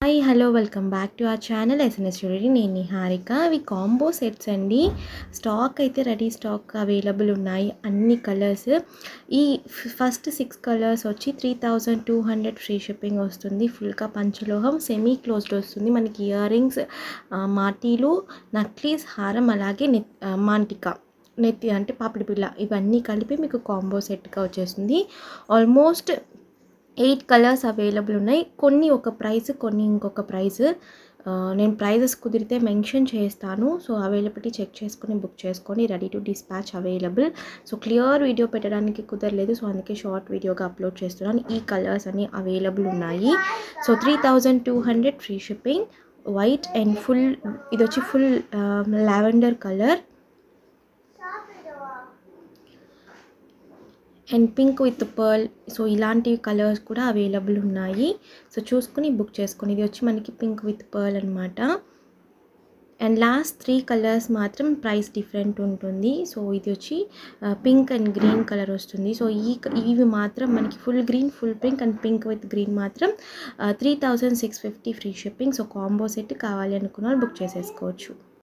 Hi hello welcome back to our channel SNS jewellery. నేను నిహారిక. ఇవి combo sets అండి. Stock అయితే రెడీ స్టాక్ అవైలబుల్ ఉన్నాయి, అన్ని కలర్స్. ఈ ఫస్ట్ 6 కలర్స్ వచ్చి 3200 ఫ్రీ షిప్పింగ్ వస్తుంది. ఫుల్గా పంచలోహం సెమీ క్లోజ్డ్ వస్తుంది. మనకి ఇయర్ రింగ్స్, మాటీలు, నక్లీస్, హారం, అలాగే మాంటికా నెత్తి అంటే పాపిడి పిల్ల, ఇవన్నీ కలిపి మీకు కాంబో సెట్గా వచ్చేస్తుంది. ఆల్మోస్ట్ 8 కలర్స్ అవైలబుల్ ఉన్నాయి. కొన్ని ఒక ప్రైస్, కొన్ని ఇంకొక ప్రైస్. నేను ప్రైజెస్ కుదిరితే మెన్షన్ చేస్తాను. సో అవైలబిలిటీ చెక్ చేసుకొని బుక్ చేసుకొని ready to dispatch available. So clear video పెట్టడానికి కుదరలేదు, సో అందుకే షార్ట్ వీడియోగా అప్లోడ్ చేస్తున్నాను. ఈ కలర్స్ అన్నీ అవైలబుల్ ఉన్నాయి. So 3200 free shipping. White and full, ఇది వచ్చి full lavender colour and pink with pearl. So ఇలాంటి కలర్స్ కూడా అవైలబుల్ ఉన్నాయి. సో చూసుకుని బుక్ చేసుకొని, ఇది వచ్చి మనకి పింక్ విత్ పర్ల్ అనమాట. అండ్ లాస్ట్ 3 కలర్స్ మాత్రం ప్రైస్ డిఫరెంట్ ఉంటుంది. సో ఇది వచ్చి పింక్ అండ్ గ్రీన్ కలర్ వస్తుంది. సో ఇవి మాత్రం మనకి full green, full pink and pink with green మాత్రం 3650 free shipping. So combo set కావాలి అనుకున్న వాళ్ళు బుక్ చేసేసుకోవచ్చు.